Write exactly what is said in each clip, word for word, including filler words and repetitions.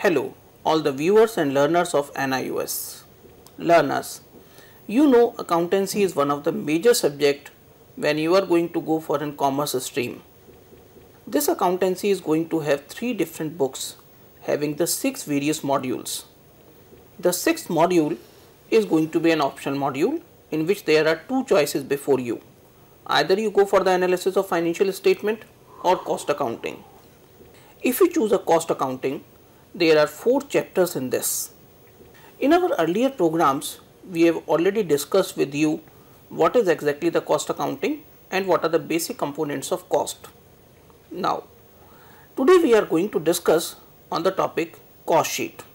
Hello, all the viewers and learners of N I O S. Learners, you know accountancy is one of the major subjects when you are going to go for a commerce stream. This accountancy is going to have three different books having the six various modules. The sixth module is going to be an optional module in which there are two choices before you. Either you go for the analysis of financial statement or cost accounting. If you choose a cost accounting, there are four chapters in this. In our earlier programs, we have already discussed with you what is exactly the cost accounting and what are the basic components of cost. Now, today we are going to discuss on the topic cost sheet.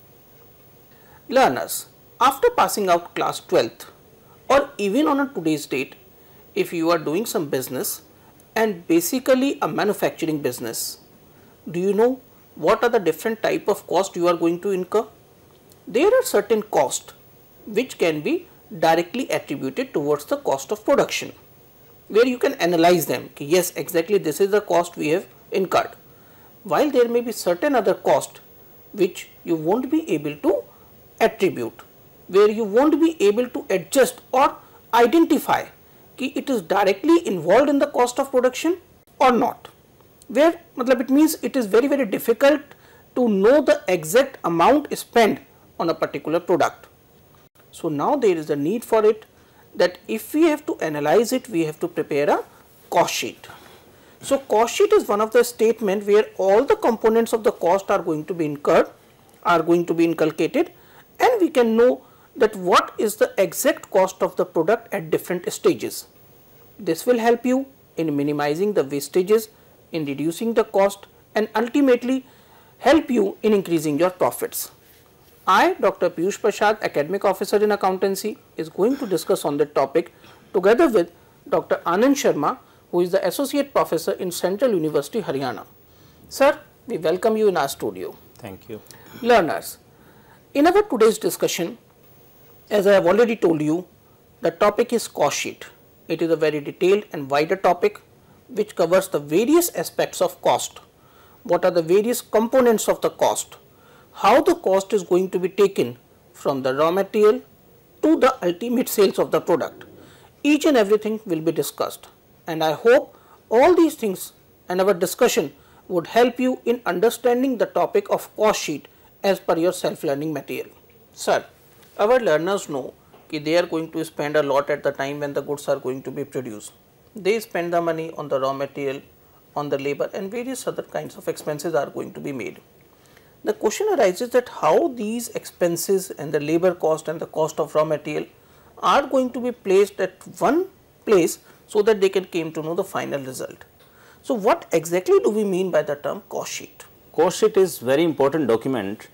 Learners, after passing out class twelfth or even on a today's date, if you are doing some business and basically a manufacturing business, do you know what are the different type of cost you are going to incur? There are certain costs which can be directly attributed towards the cost of production, where you can analyze them. Yes, exactly this is the cost we have incurred. While there may be certain other cost which you won't be able to attribute, where you won't be able to adjust or identify कि it is directly involved in the cost of production or not. Where matlab it means it is very very difficult to know the exact amount spent on a particular product. So now there is a need for it that if we have to analyze it, we have to prepare a cost sheet. So cost sheet is one of the statement where all the components of the cost are going to be incurred, are going to be inculcated, and we can know that what is the exact cost of the product at different stages. This will help you in minimizing the wastages, in reducing the cost, and ultimately help you in increasing your profits. I, Doctor Piyush Prasad, Academic Officer in Accountancy, is going to discuss on that topic together with Doctor Anand Sharma, who is the Associate Professor in Central University, Haryana. Sir, we welcome you in our studio. Thank you. Learners, in our today's discussion, as I have already told you, the topic is cost sheet. It is a very detailed and wider topic which covers the various aspects of cost. What are the various components of the cost? How the cost is going to be taken from the raw material to the ultimate sales of the product. Each and everything will be discussed, and I hope all these things and our discussion would help you in understanding the topic of cost sheet as per your self-learning material. Sir, our learners know that they are going to spend a lot at the time when the goods are going to be produced. They spend the money on the raw material, on the labor, and various other kinds of expenses are going to be made. The question arises that how these expenses and the labor cost and the cost of raw material are going to be placed at one place so that they can come to know the final result. So what exactly do we mean by the term cost sheet? Cost sheet is very important document,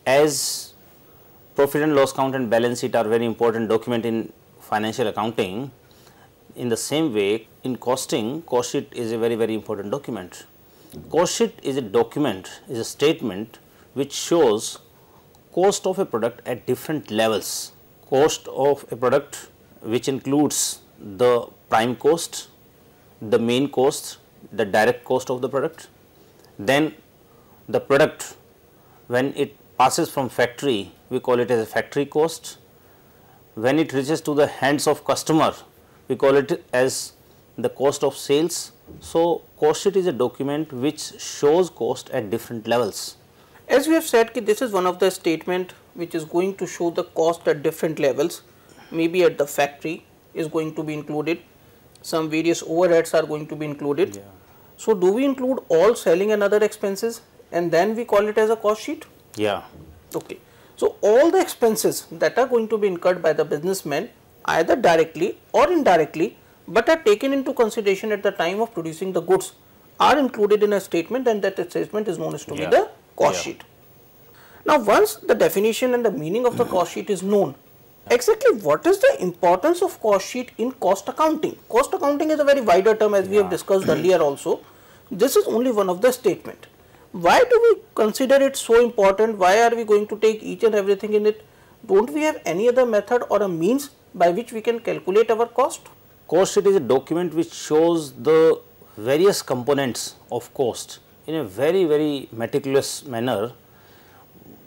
as profit and loss account and balance sheet are very important document in financial accounting. In the same way, in costing, cost sheet is a very very important document. Cost sheet is a document, is a statement which shows cost of a product at different levels. Cost of a product which includes the prime cost, the main cost, the direct cost of the product, then the product when it passes from factory, we call it as a factory cost. When it reaches to the hands of customer, we call it as the cost of sales. So cost sheet is a document which shows cost at different levels. As we have said, this is one of the statement which is going to show the cost at different levels. Maybe at the factory is going to be included, some various overheads are going to be included. Yeah. So do we include all selling and other expenses and then we call it as a cost sheet? Yeah. Okay. So all the expenses that are going to be incurred by the businessman either directly or indirectly but are taken into consideration at the time of producing the goods are included in a statement, and that statement is known as to Yeah. be the cost Yeah. sheet. Now once the definition and the meaning of the cost sheet is known, exactly what is the importance of cost sheet in cost accounting? Cost accounting is a very wider term, as we have discussed earlier also. This is only one of the statement. Why do we consider it so important? Why are we going to take each and everything in it? Don't we have any other method or a means by which we can calculate our cost? Cost sheet is a document which shows the various components of cost in a very very meticulous manner.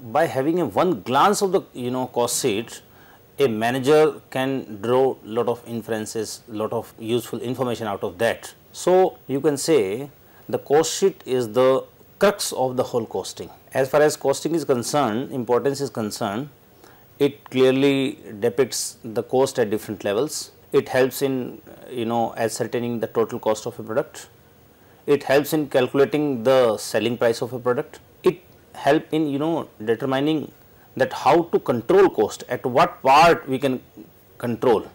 by having a one glance of the you know cost sheet, a manager can draw lot of inferences, lot of useful information out of that. So, you can say the cost sheet is the crux of the whole costing. As far as costing is concerned, importance is concerned, it clearly depicts the cost at different levels. It helps in you know ascertaining the total cost of a product. It helps in calculating the selling price of a product. It help in you know determining that how to control cost, at what part we can control.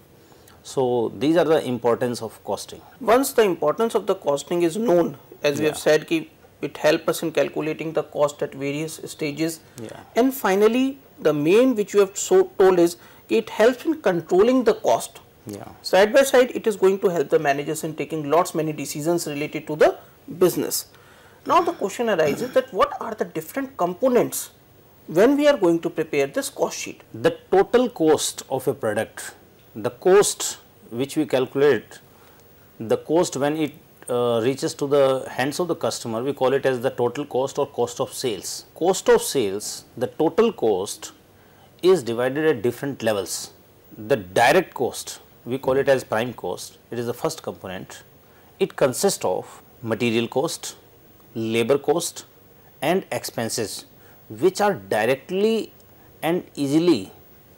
So, these are the importance of costing. Once the importance of the costing is known, as we Yeah. have said, ki it helps us in calculating the cost at various stages. Yeah. And finally, the main which you have so told is ki it helps in controlling the cost. Yeah. Side by side, it is going to help the managers in taking lots many decisions related to the business. Now, the question arises that what are the different components when we are going to prepare this cost sheet? The total cost of a product, the cost which we calculate, the cost when it uh, reaches to the hands of the customer, we call it as the total cost or cost of sales. Cost of sales, the total cost is divided at different levels. The direct cost, we call it as prime cost, it is the first component. It consists of material cost, labor cost and expenses, which are directly and easily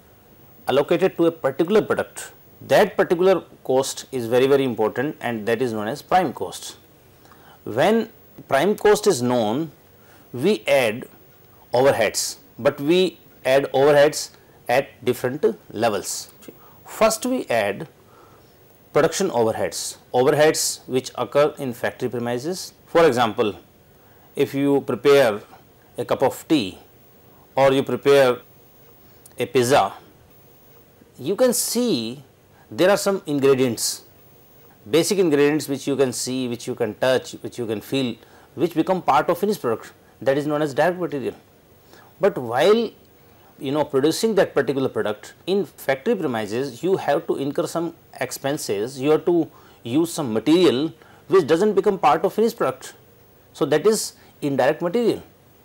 allocated to a particular product. That particular cost is very very important, and that is known as prime cost. When prime cost is known, we add overheads, but we add overheads at different levels. First we add production overheads, overheads which occur in factory premises. For example, if you prepare a cup of tea or you prepare a pizza, you can see there are some ingredients, basic ingredients which you can see, which you can touch, which you can feel, which become part of finished product, that is known as direct material. But while you know producing that particular product in factory premises, you have to incur some expenses, you have to use some material which does not become part of finished product. So, that is indirect material,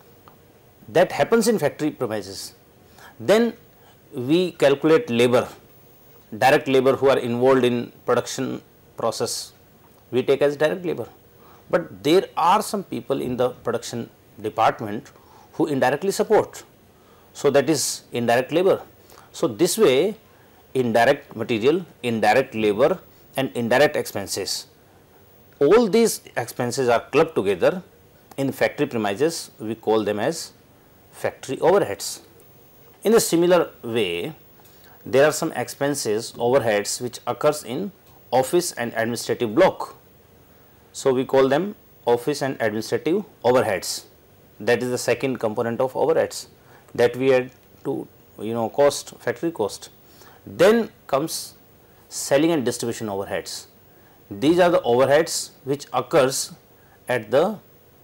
that happens in factory premises. Then we calculate labor, direct labor who are involved in production process, we take as direct labor. But there are some people in the production department who indirectly support. So, that is indirect labor. So, this way indirect material, indirect labor and indirect expenses, all these expenses are clubbed together in factory premises, we call them as factory overheads. In a similar way, there are some expenses, overheads which occurs in office and administrative block. So, we call them office and administrative overheads, that is the second component of overheads that we add to you know cost, factory cost. Then comes selling and distribution overheads. These are the overheads which occurs at the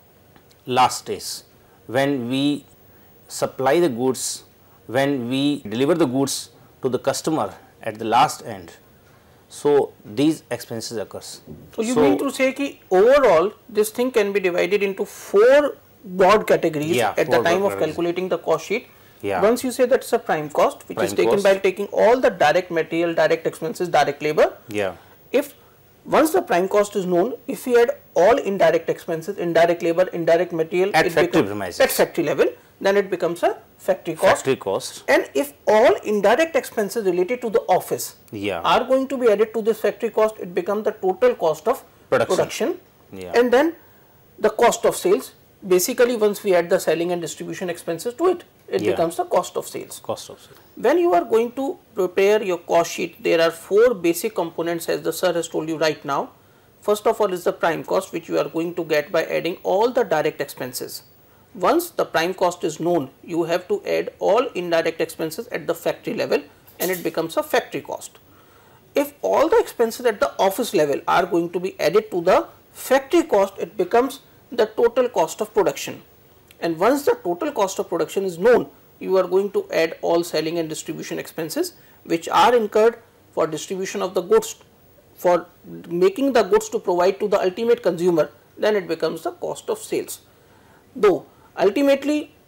last stage, when we supply the goods, when we deliver the goods to the customer at the last end. So, these expenses occurs. So, you so, mean to say ki overall this thing can be divided into four broad categories Yeah, at the four time broad of categories. calculating the cost sheet. Yeah. Once you say that is a prime cost, which Prime is taken cost. by taking all the direct material, direct expenses, direct labor. yeah, If once the prime cost is known, if we add all indirect expenses, indirect labor, indirect material At it factory becomes- premises. at factory level, then it becomes a factory cost. factory cost, And if all indirect expenses related to the office yeah, are going to be added to this factory cost, it becomes the total cost of Production. production. Yeah. And then the cost of sales, basically once we add the selling and distribution expenses to it, it Yeah. becomes the cost of sales. cost of sale. When you are going to prepare your cost sheet, there are four basic components as the sir has told you right now. First of all is the prime cost, which you are going to get by adding all the direct expenses. Once the prime cost is known, you have to add all indirect expenses at the factory level and it becomes a factory cost. If all the expenses at the office level are going to be added to the factory cost, it becomes the total cost of production. And once the total cost of production is known, you are going to add all selling and distribution expenses which are incurred for distribution of the goods, for making the goods to provide to the ultimate consumer, then it becomes the cost of sales. Though ultimately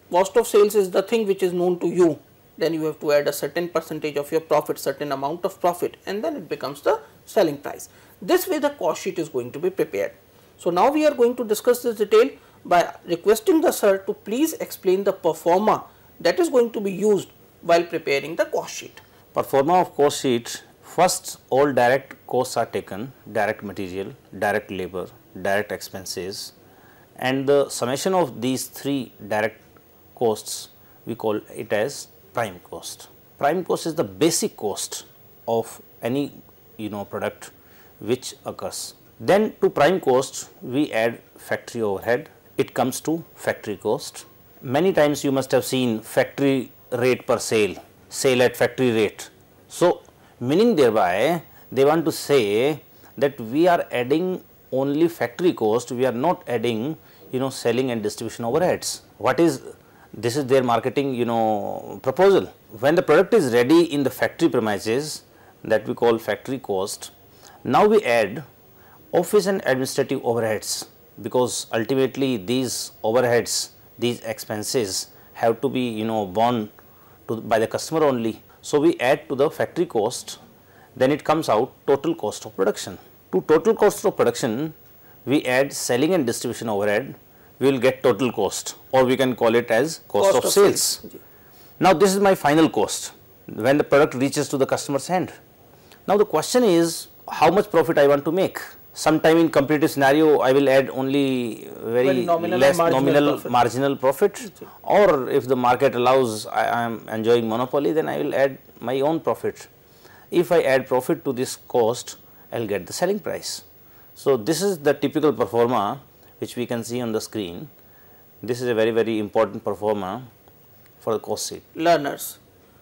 cost of sales is the thing which is known to you, then you have to add a certain percentage of your profit, certain amount of profit, and then it becomes the selling price. This way the cost sheet is going to be prepared. So now we are going to discuss this detail by requesting the sir to please explain the pro forma that is going to be used while preparing the cost sheet. Pro forma of cost sheet, first all direct costs are taken, direct material, direct labor, direct expenses, and the summation of these three direct costs we call it as prime cost. Prime cost is the basic cost of any you know product which occurs. Then to prime cost we add factory overhead, it comes to factory cost. Many times you must have seen factory rate per sale, sale at factory rate. So meaning thereby they want to say that we are adding only factory cost, we are not adding you know selling and distribution overheads. What is this is their marketing you know proposal. When the product is ready in the factory premises, that we call factory cost, now we add office and administrative overheads, because ultimately these overheads, these expenses have to be you know borne to by the customer only. So we add to the factory cost, then it comes out total cost of production. To total cost of production we add selling and distribution overhead, we will get total cost, or we can call it as cost, cost of, of sales. sales. Now this is my final cost when the product reaches to the customer's hand. Now the question is how much profit I want to make. Sometime in competitive scenario I will add only very well, nominal less marginal nominal profit. marginal profit, or if the market allows I am enjoying monopoly, then I will add my own profit. If I add profit to this cost, I will get the selling price. So this is the typical pro forma which we can see on the screen. This is a very very important pro forma for the cost sheet. Learners,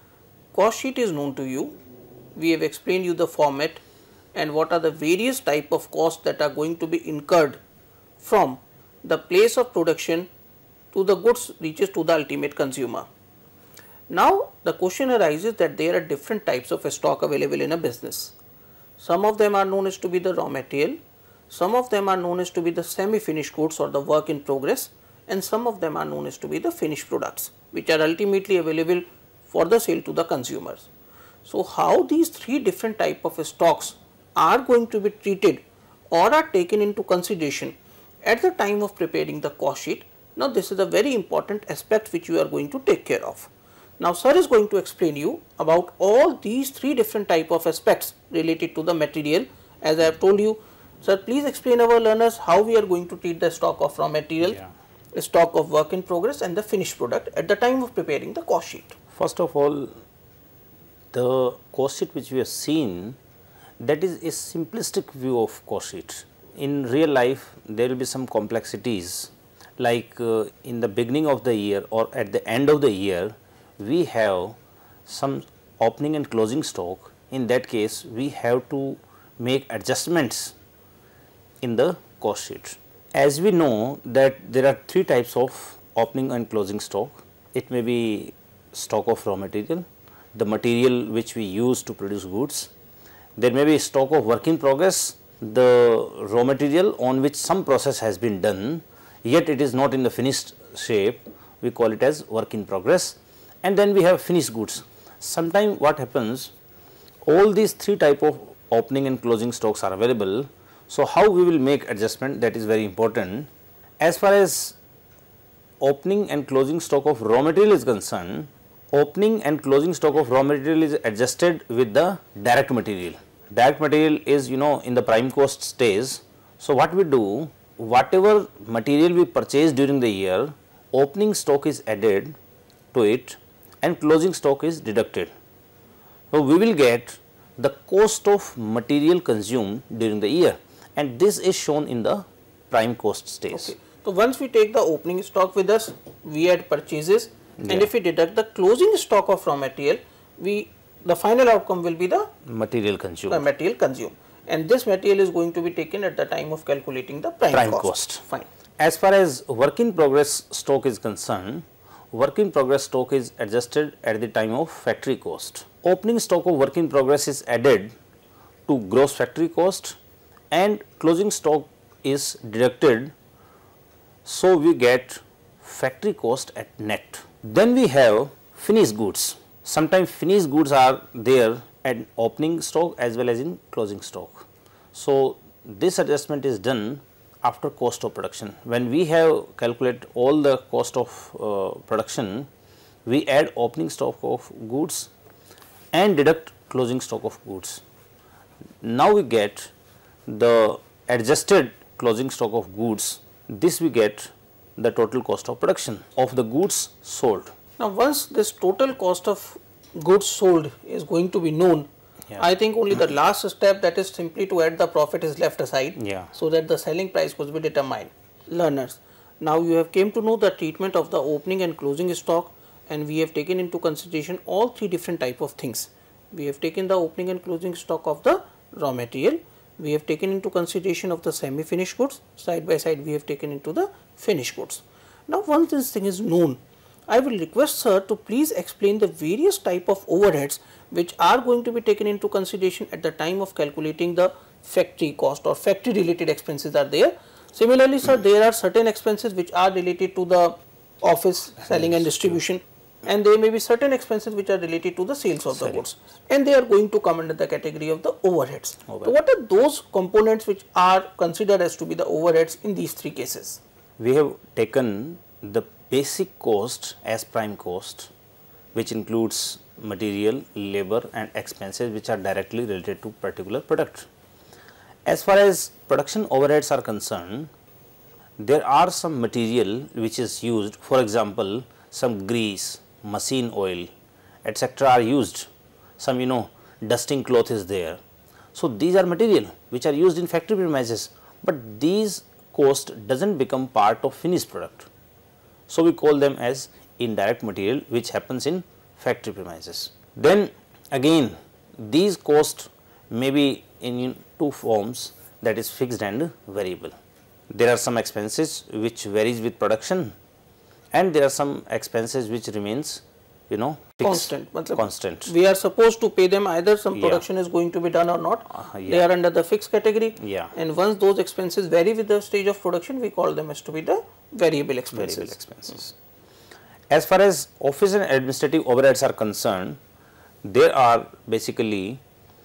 cost sheet is known to you. We have explained you the format and what are the various type of costs that are going to be incurred from the place of production to the goods reaches to the ultimate consumer. Now the question arises that there are different types of stock available in a business. Some of them are known as to be the raw material, some of them are known as to be the semi-finished goods or the work in progress, and some of them are known as to be the finished products which are ultimately available for the sale to the consumers. So how these three different type of stocks are going to be treated or are taken into consideration at the time of preparing the cost sheet. Now this is a very important aspect which you are going to take care of. Now sir is going to explain you about all these three different type of aspects related to the material. As I have told you, sir, please explain our learners how we are going to treat the stock of raw material, yeah. stock of work in progress and the finished product at the time of preparing the cost sheet. First of all, the cost sheet which we have seen, that is a simplistic view of cost sheet. In real life there will be some complexities, like uh, in the beginning of the year or at the end of the year we have some opening and closing stock. In that case we have to make adjustments in the cost sheet. As we know that there are three types of opening and closing stock. It may be stock of raw material, the material which we use to produce goods. There may be stock of work in progress, the raw material on which some process has been done, yet it is not in the finished shape, we call it as work in progress. And then we have finished goods. Sometimes what happens, all these three type of opening and closing stocks are available. So how we will make adjustment, that is very important. As far as opening and closing stock of raw material is concerned, opening and closing stock of raw material is adjusted with the direct material. Direct material is you know in the prime cost stage. So what we do, whatever material we purchase during the year, opening stock is added to it and closing stock is deducted. So we will get the cost of material consumed during the year, and this is shown in the prime cost stage. Okay. So once we take the opening stock with us, we add purchases. Yeah. And if we deduct the closing stock of raw material, we the final outcome will be the material consumed. The material consumed, and this material is going to be taken at the time of calculating the prime, prime cost. cost. Fine. As far as work in progress stock is concerned, work in progress stock is adjusted at the time of factory cost. Opening stock of work in progress is added to gross factory cost, and closing stock is deducted. So we get factory cost at net. Then we have finished goods. Sometimes finished goods are there at opening stock as well as in closing stock. So, this adjustment is done after cost of production. When we have calculate all the cost of uh, production, we add opening stock of goods and deduct closing stock of goods. Now, we get the adjusted closing stock of goods. This we get the total cost of production of the goods sold. Now, once this total cost of goods sold is going to be known, yeah. I think only the last step, that is simply to add the profit, is left aside, yeah. so that the selling price could be determined. Learners, now you have came to know the treatment of the opening and closing stock, and we have taken into consideration all three different type of things. We have taken the opening and closing stock of the raw material, we have taken into consideration of the semi-finished goods, side by side we have taken into the finished goods. Now, once this thing is known, I will request sir to please explain the various type of overheads which are going to be taken into consideration at the time of calculating the factory cost, or factory related expenses are there. Similarly, sir, there are certain expenses which are related to the office selling and distribution, and there may be certain expenses which are related to the sales of the goods, and they are going to come under the category of the overheads. Overhead. So, what are those components which are considered as to be the overheads in these three cases? We have taken the basic cost as prime cost, which includes material, labor and expenses which are directly related to particular product. As far as production overheads are concerned, there are some material which is used, for example, some grease, machine oil, et cetera are used, some you know dusting cloth is there. So, these are material which are used in factory premises, but these cost does not become part of finished product. So, we call them as indirect material which happens in factory premises. Then again these costs may be in two forms, that is fixed and variable. There are some expenses which varies with production, and there are some expenses which remains you know fixed, constant. constant. We are supposed to pay them either some Yeah. production is going to be done or not. Uh, yeah. They are under the fixed category, yeah. and once those expenses vary with the stage of production, we call them as to be the variable expenses. Variable expenses. As far as office and administrative overheads are concerned, there are basically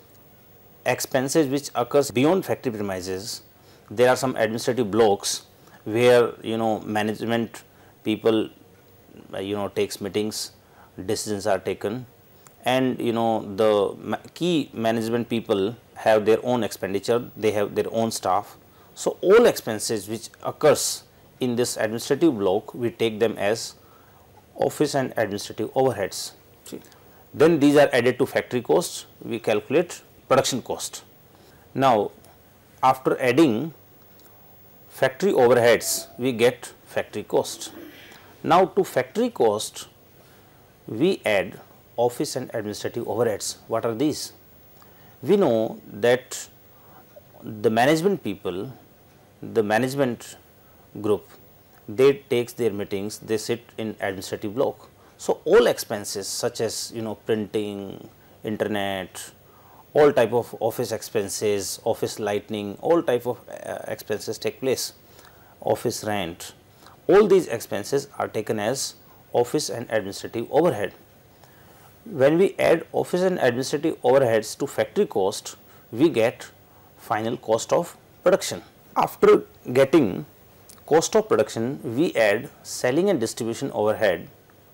expenses which occurs beyond factory premises. There are some administrative blocks where you know management people uh, you know takes meetings, decisions are taken, and you know the ma key management people have their own expenditure, they have their own staff. So, all expenses which occurs in this administrative block, we take them as office and administrative overheads. See. Then these are added to factory costs, we calculate production cost. Now, after adding factory overheads, we get factory cost. Now, to factory cost, we add office and administrative overheads. What are these? We know that the management people, the management group, they takes their meetings, they sit in administrative block. So, all expenses such as you know printing, internet, all type of office expenses, office lighting, all type of uh, expenses take place, office rent, all these expenses are taken as office and administrative overhead. When we add office and administrative overheads to factory cost, we get final cost of production. After getting cost of production, we add selling and distribution overhead.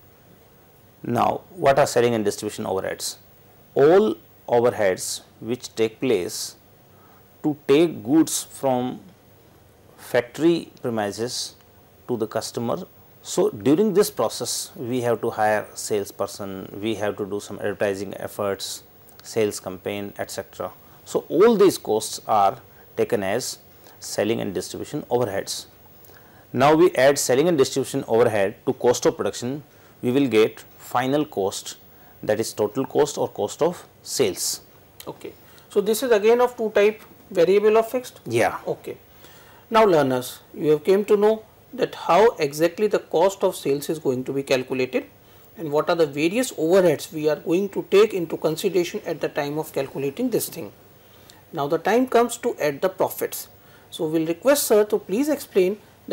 Now, what are selling and distribution overheads? All overheads which take place to take goods from factory premises to the customer. So, during this process, we have to hire salesperson, we have to do some advertising efforts, sales campaign, et cetera. So, all these costs are taken as selling and distribution overheads. Now, we add selling and distribution overhead to cost of production, we will get final cost, that is total cost or cost of sales. Okay. So, this is again of two type, variable or fixed? Yeah. Okay. Now, learners, you have came to know that how exactly the cost of sales is going to be calculated and what are the various overheads we are going to take into consideration at the time of calculating this thing. Now, the time comes to add the profits. So, we will request sir to please explain that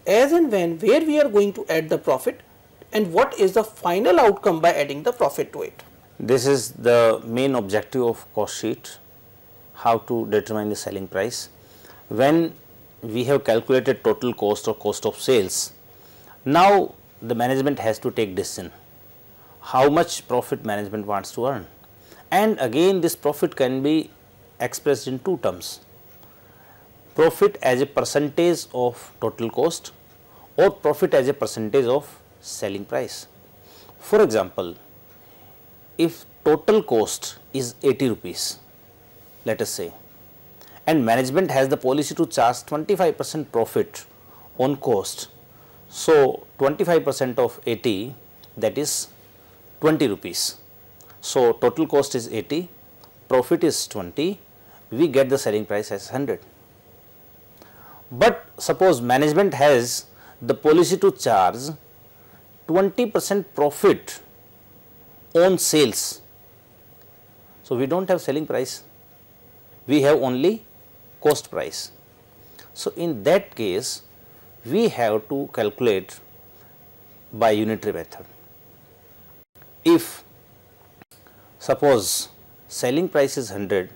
as and when where we are going to add the profit and what is the final outcome by adding the profit to it. This is the main objective of cost sheet, how to determine the selling price. When we have calculated total cost or cost of sales, now the management has to take decision how much profit management wants to earn. And again this profit can be expressed in two terms: profit as a percentage of total cost or profit as a percentage of selling price. For example, if total cost is eighty rupees, let us say, and management has the policy to charge twenty-five percent profit on cost, so twenty-five percent of eighty, that is twenty rupees. So total cost is eighty, profit is twenty, we get the selling price as one hundred. But suppose management has the policy to charge twenty percent profit on sales, so we do not have selling price, we have only cost price. So in that case we have to calculate by unitary method. If suppose selling price is one hundred,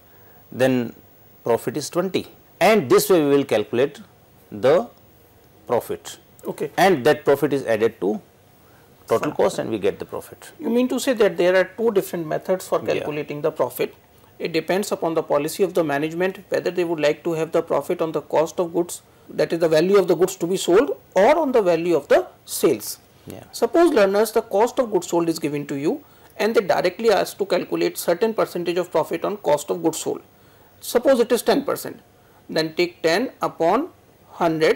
then profit is twenty, and this way we will calculate the profit. Okay. And that profit is added to total cost and we get the profit. You mean to say that there are two different methods for calculating yeah. the profit. It depends upon the policy of the management whether they would like to have the profit on the cost of goods, that is the value of the goods to be sold, or on the value of the sales. Yeah. Suppose learners, the cost of goods sold is given to you and they directly ask to calculate certain percentage of profit on cost of goods sold. Suppose it is ten percent, then take ten upon one hundred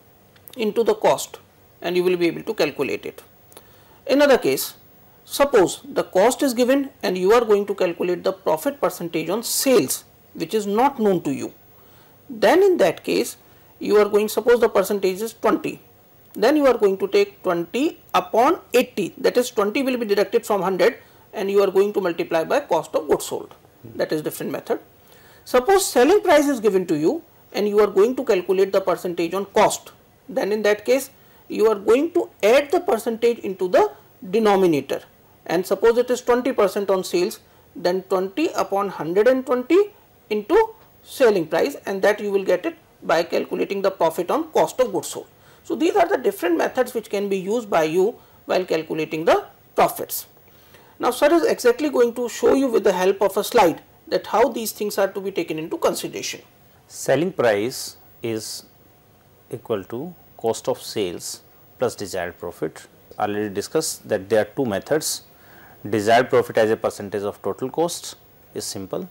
into the cost and you will be able to calculate it. Another case, suppose the cost is given and you are going to calculate the profit percentage on sales which is not known to you. Then in that case you are going, suppose the percentage is twenty, then you are going to take twenty upon eighty, that is twenty will be deducted from one hundred and you are going to multiply by cost of goods sold. That is different method. Suppose selling price is given to you and you are going to calculate the percentage on cost, then in that case you are going to add the percentage into the denominator, and suppose it is twenty percent on sales, then twenty upon one hundred twenty into selling price, and that you will get it by calculating the profit on cost of goods sold. So these are the different methods which can be used by you while calculating the profits. Now sir is exactly going to show you with the help of a slide that how these things are to be taken into consideration. Selling price is equal to cost of sales plus desired profit. Already discussed that there are two methods. Desired profit as a percentage of total cost is simple,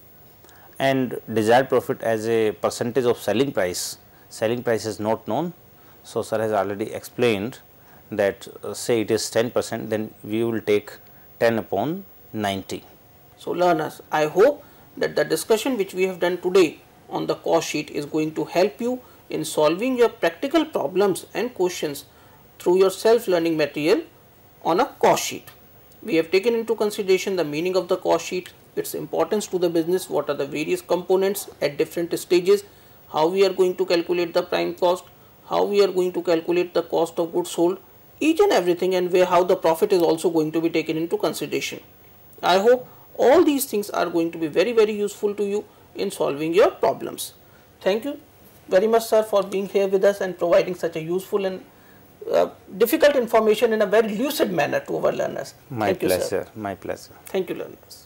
and desired profit as a percentage of selling price. Selling price is not known. So sir has already explained that uh, say it is ten percent, then we will take ten upon ninety. So learners, I hope that the discussion which we have done today on the cost sheet is going to help you in solving your practical problems and questions through your self-learning material on a cost sheet. We have taken into consideration the meaning of the cost sheet, its importance to the business, what are the various components at different stages, how we are going to calculate the prime cost, how we are going to calculate the cost of goods sold, each and everything, and where how the profit is also going to be taken into consideration. I hope all these things are going to be very very useful to you in solving your problems. Thank you very much sir for being here with us and providing such a useful and uh, difficult information in a very lucid manner to our learners. My Thank pleasure, you, sir. my pleasure. Thank you learners.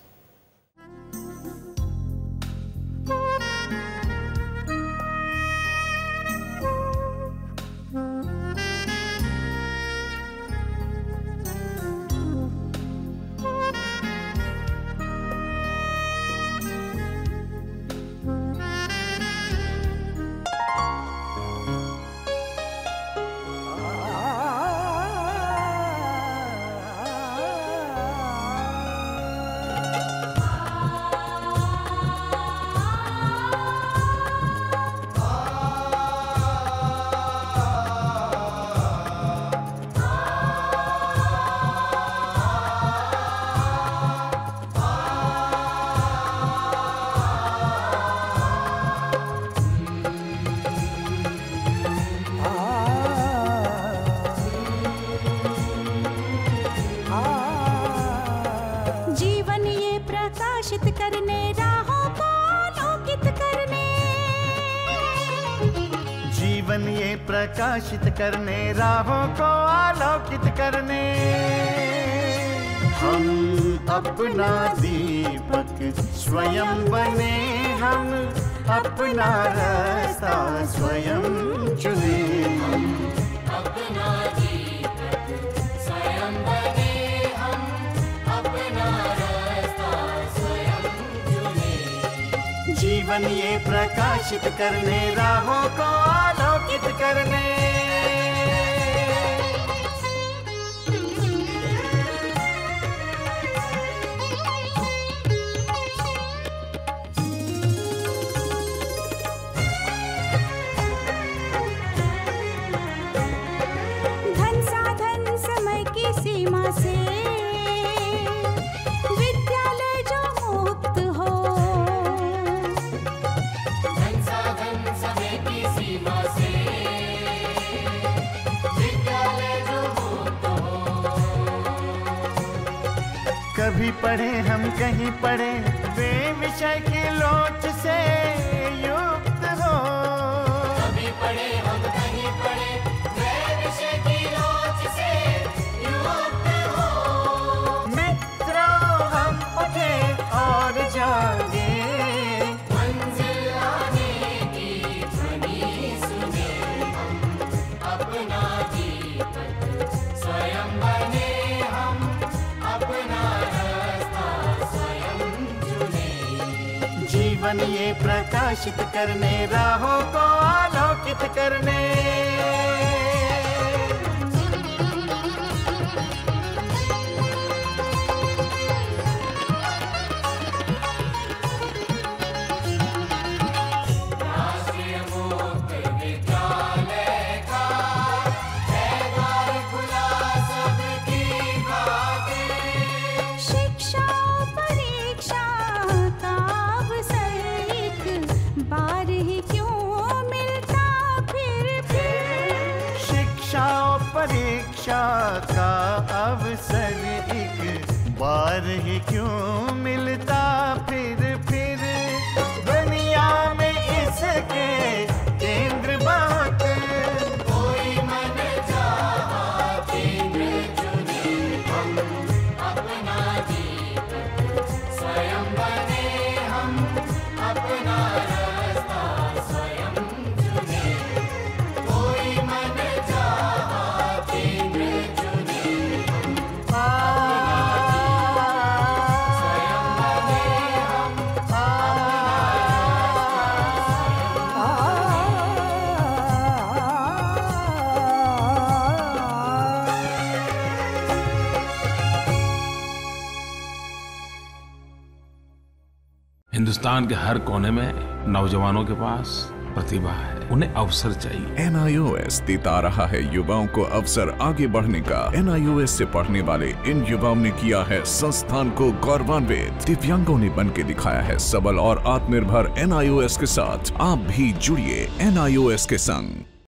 प्रकाशित करने, राहों को आलोकित करने। हम अपना दीपक स्वयं बने, हम अपना रास्ता स्वयं चुने। हम अपना दीपक स्वयं बने, हम अपना रास्ता स्वयं चुने। जीवन ये प्रकाशित करने, राहों को आलोकित करने। से विद्यालय जो मुक्त हो, धन साधन समय की सीमा से विद्यालय जो मुक्त हो। कभी पढ़े हम कहीं पढ़े, वे विषय की लोच से युक्त हो। कभी पढ़े हम कहीं पढ़े, वे विषय की लोच से और जागे, मंजिल आने की ध्वनि सुने। हम अपना दीपक स्वयं बने, हम अपना रास्ता स्वयं चुने। जीवन ये प्रकाशित करने, राहों को आलोकित करने। परीक्षा का अवसर एक बार ही क्यों मिलता फिर फिर। दुनिया में इसके केंद्र बात, कोई मन चाहा केंद्र चुने। हम अपना दीपक स्वयं बने, हम अपना रास्ता स्वयं चुने। कोई मन चाहा केंद्र चुने। हिंदुस्तान के हर कोने में नौजवानों के पास प्रतिभा है, उन्हें अवसर चाहिए। एन आई ओ एस देता रहा है युवाओं को अवसर आगे बढ़ने का। एन आई ओ एस से पढ़ने वाले इन युवाओं ने किया है संस्थान को गौरवान्वित। दिव्यांगों ने बन के दिखाया है सबल और आत्मनिर्भर एन आई ओ एस के साथ। आप भी जुड़िए एन आई ओ एस के संग।